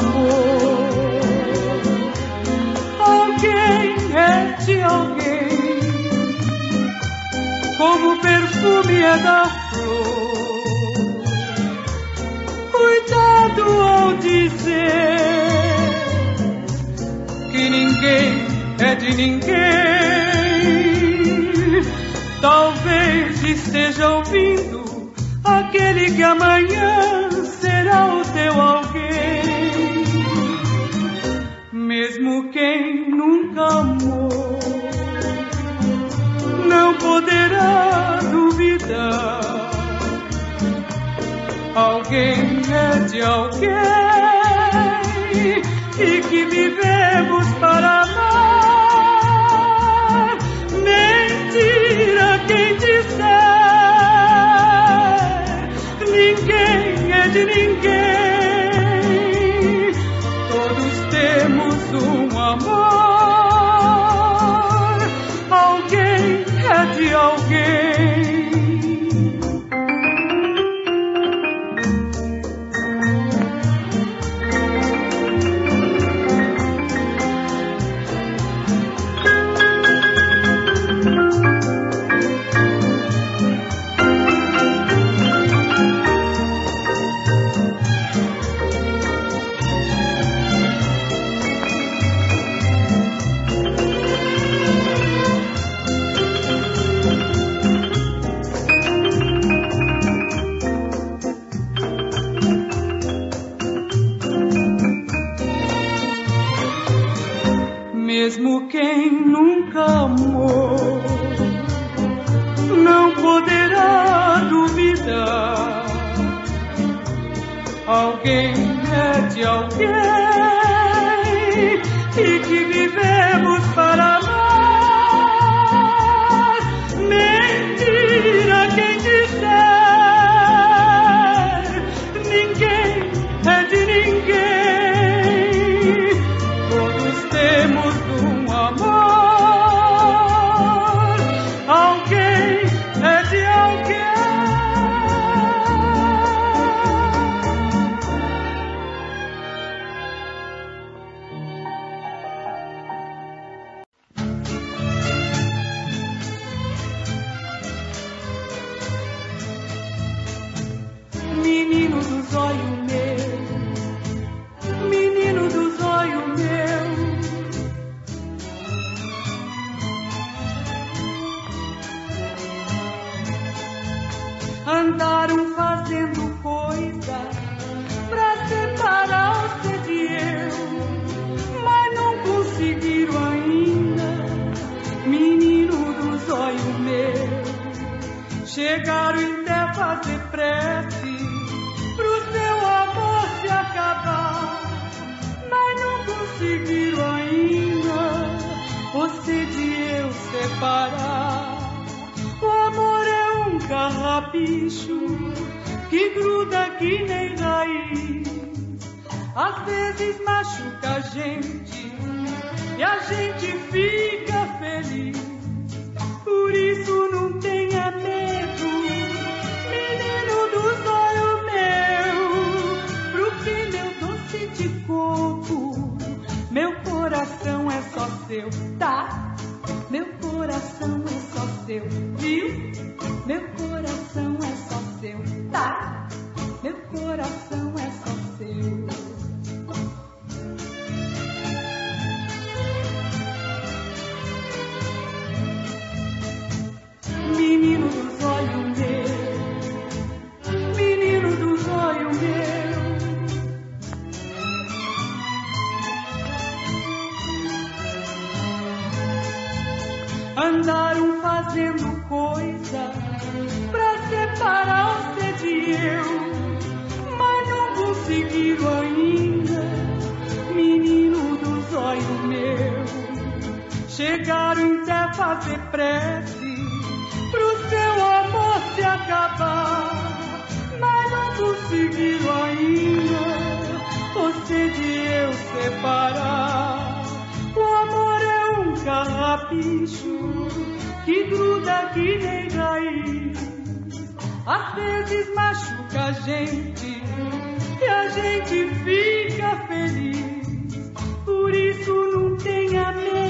amor. Alguém é de alguém, como o perfume é da flor. Cuidado ao dizer que ninguém é de ninguém. Talvez esteja ouvindo aquele que amanhã será o teu alguém. Mesmo quem nunca amou não poderá duvidar. Alguém é de alguém e que vivemos para amar. Mentira quem disser, ninguém é de ninguém. Todos temos um amor. Alguém é de alguém. Mesmo quem nunca amou não poderá duvidar. Alguém é de alguém e que vivemos para amar. Mentira quem disser, ninguém é de ninguém. Todos temos um amor. Alguém é de alguém. Menino dos olhos meu, menino dos olhos meu, andaram fazendo coisa pra separar você de eu, mas não conseguiram ainda. Menino dos olhos meu, chegaram até fazer prece pro seu amor se acabar, mas não conseguiram ainda você de eu separar. O amor é um carrapicho que gruda que nem raiz. Às vezes machuca a gente e a gente fica feliz. Por isso não tenha medo, menino dos olhos meu, porque meu doce de coco, meu coração é só seu, tá? Meu coração é só seu, viu? Meu coração é só seu, tá? Meu coração é só seu. Menino dos olhos meu, menino dos olhos meu, andaram fazendo coisa pra separar você de eu, mas não conseguiram ainda. Menino dos olhos meu, chegaram até fazer prece pro seu amor se acabar, mas não conseguiram ainda você de eu separar. O amor é um carrapicho que gruda que nem raiz. Às vezes machuca a gente e a gente fica feliz. Por isso não tenha medo.